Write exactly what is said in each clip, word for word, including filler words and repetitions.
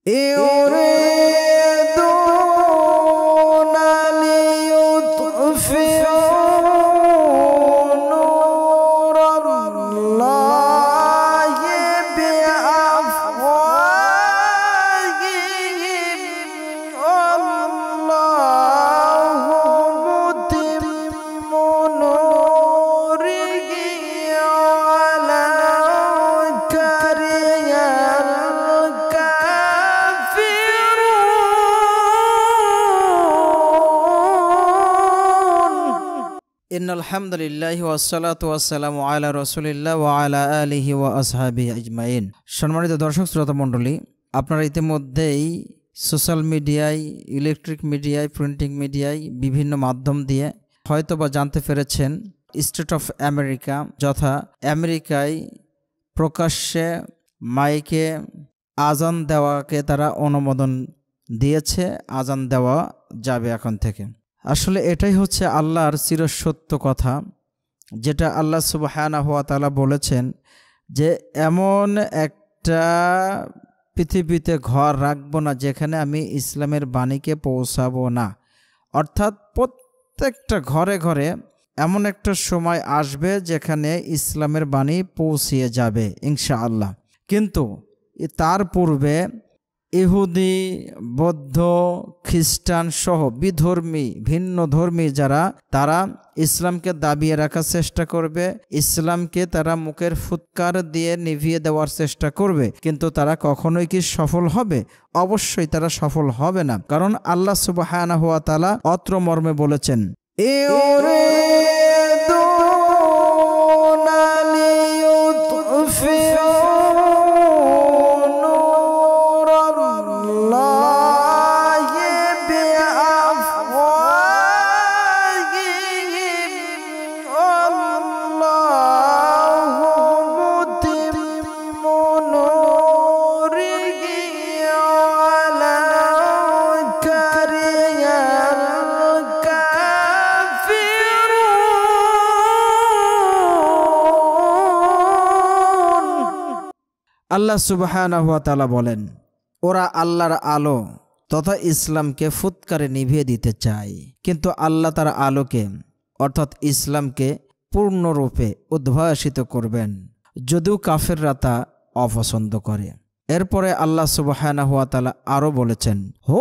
ইন্নাল হামদুলিল্লাহি ওয়াসসালাতু ওয়াসসালামু আলা রাসূলিল্লাহ ওয়া আলা আলিহি ওয়া আসহাবিহি আজমাইন। সম্মানিত দর্শক শ্রোতা মণ্ডলী, আপনারা ইতিমধ্যেই সোশ্যাল মিডিয়ায়, ইলেকট্রিক মিডিয়ায়, প্রিন্টিং মিডিয়ায় বিভিন্ন মাধ্যম দিয়ে হয়তোবা জানতে পেরেছেন স্টেট অফ আমেরিকা যথা আমেরিকায় প্রকাশ্যে মাইকে আজান দেওয়াকে তারা অনুমোদন দিয়েছে। আজান দেওয়া যাবে এখন থেকে। আসলে এটাই হচ্ছে আল্লাহর চিরসত্য কথা, যেটা আল্লাহ সুবহানাহু ওয়া তাআলা বলেছেন যে এমন একটা পৃথিবীতে ঘর রাখবো না যেখানে আমি ইসলামের বাণীকে পৌঁছাবো না। অর্থাৎ প্রত্যেকটা ঘরে ঘরে এমন একটা সময় আসবে যেখানে ইসলামের বাণী পৌঁছিয়ে যাবে ইনশাআল্লাহ। কিন্তু তার পূর্বে ইহুদি, বৌদ্ধ, খ্রিস্টান সহ বিধর্মী, ভিন্ন ধর্মী যারা, তারা ইসলামকে দাবিয়ে রাখার চেষ্টা করবে, ইসলামকে তারা মুখের ফুৎকার দিয়ে নিভিয়ে দেওয়ার চেষ্টা করবে, কিন্তু তারা কখনোই কি সফল হবে? অবশ্যই তারা সফল হবে না। কারণ আল্লাহ সুবহানাহু ওয়া তাআলা অত্র মর্মে বলেছেন, আল্লাহ সুবহানাহু ওয়া তাআলা বলেন, ওরা আল্লাহর আলো তথা ইসলামকে ফুৎকারে নিভিয়ে দিতে চায়, কিন্তু আল্লাহ তার আলোকে অর্থাৎ ইসলামকে পূর্ণরূপে উদ্ভাসিত করবেন, যদিও কাফেররা তা অপছন্দ করে। এরপরে আল্লাহ সুবহানাহু ওয়া তাআলা আরো বলেছেন, হো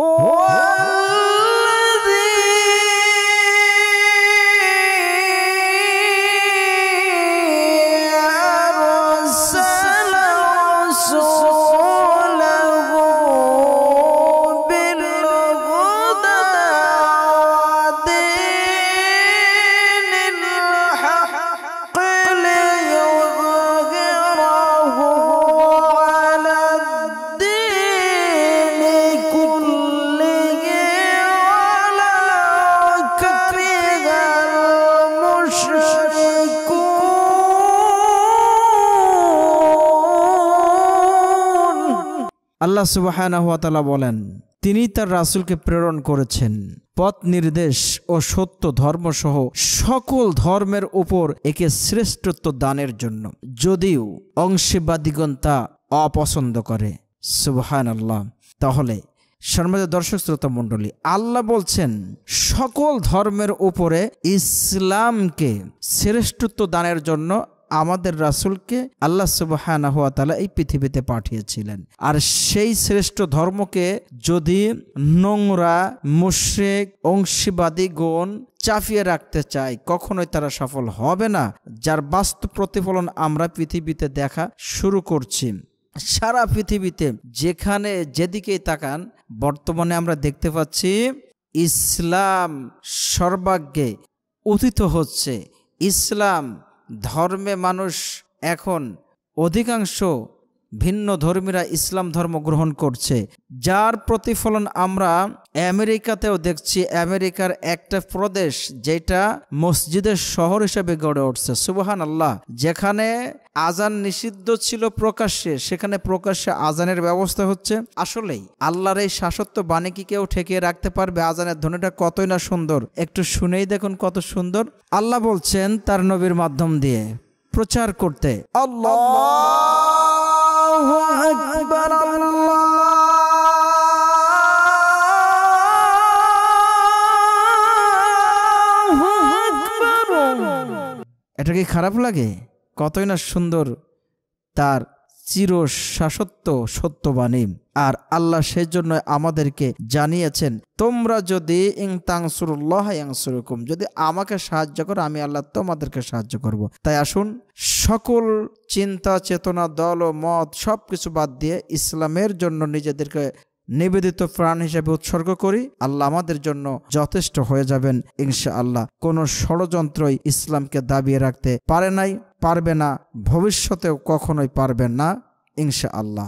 আল্লাহ সুবহানাহু ওয়া তাআলা বলেন, তিনি তার রাসূলকে প্রেরণ করেছেন পথ নির্দেশ ও সত্য ধর্ম সহ সকল ধর্মের উপর একে শ্রেষ্ঠত্ব দানের জন্য, যদিও অংশীবাদীগণ তা অপছন্দ করে। সুবহানাল্লাহ। তাহলে সম্মানিত দর্শক শ্রোতা মণ্ডলী, আল্লাহ বলছেন সকল ধর্মের উপরে ইসলামকে শ্রেষ্ঠত্ব দানের জন্য আমাদের রাসূলকে আল্লাহ সুবহানাহু ওয়া তাআলা এই পৃথিবীতে পাঠিয়েছিলেন। আর সেই শ্রেষ্ঠ ধর্মকে যদি নোংরা, মুশরিক, অংশীবাদীগণ চাপিয়ে রাখতে চায়, কখনোই তারা সফল হবে না, যার বাস্তব প্রতিফলন আমরা পৃথিবীতে দেখা শুরু করছি। সারা পৃথিবীতে যেখানে যেদিকেই তাকান, বর্তমানে আমরা দেখতে পাচ্ছি ইসলাম সর্বাগ্রে উত্থিত হচ্ছে। ইসলাম ধর্মে মানুষ এখন অধিকাংশ ভিন্ন ধর্মীরা ইসলাম ধর্ম গ্রহণ করছে, যার প্রতিফলন আমরা আমেরিকাতেও দেখছি। আমেরিকার একটা প্রদেশ যেটা মসজিদের শহর হিসেবে গড়ে উঠছে। সুবহানাল্লাহ। যেখানে আজান নিষিদ্ধ ছিল প্রকাশ্যে, সেখানে প্রকাশ্যে আজানের ব্যবস্থা হচ্ছে। আসলেই আল্লাহর এই শাশ্বত বাণী কি কেউ ঠেকিয়ে রাখতে পারবে? আজানের ধ্বনিটা কতই না সুন্দর, একটু শুনেই দেখুন কত সুন্দর। আল্লাহ বলছেন তার নবীর মাধ্যম দিয়ে প্রচার করতে, আল্লাহু আকবার, আল্লাহু কি খারাপ লাগে? কতই না সুন্দর তার চির শাশ্বত সত্যবাণী। আর আল্লাহ সেই জন্য আমাদেরকে জানিয়েছেন, তোমরা যদি ইং তানসুরুল্লাহ ইয়ানসুরকুম, যদি আমাকে সাহায্য করো আমি আল্লাহ তোমাদেরকে সাহায্য করব। তাই আসুন সকল চিন্তা চেতনা দল ও মত সব কিছু বাদ দিয়ে ইসলামের জন্য নিজেদেরকে নিবেদিত প্রাণ হিসেবে উৎসর্গ করি। আল্লাহ আমাদের জন্য যথেষ্ট হয়ে যাবেন ইনশাআল্লাহ। কোনো ষড়যন্ত্রই ইসলামকে দাবিয়ে রাখতে পারে নাই, পারবে না, ভবিষ্যতেও কখনোই পারবেন না ইনশাআল্লাহ।